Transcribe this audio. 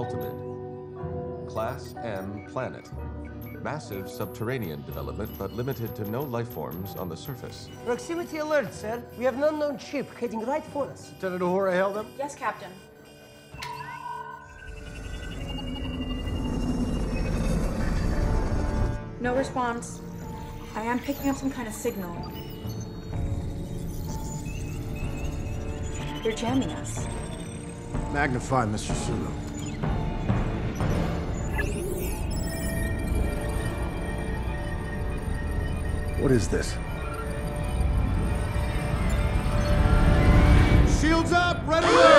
Ultimate. Class M planet. Massive subterranean development, but limited to no life forms on the surface. Proximity alert, sir. We have an unknown ship heading right for us. Lieutenant Uhura hailed them? Yes, Captain. No response. I am picking up some kind of signal. They're jamming us. Magnify, Mr. Sulu. What is this? Shields up! Ready!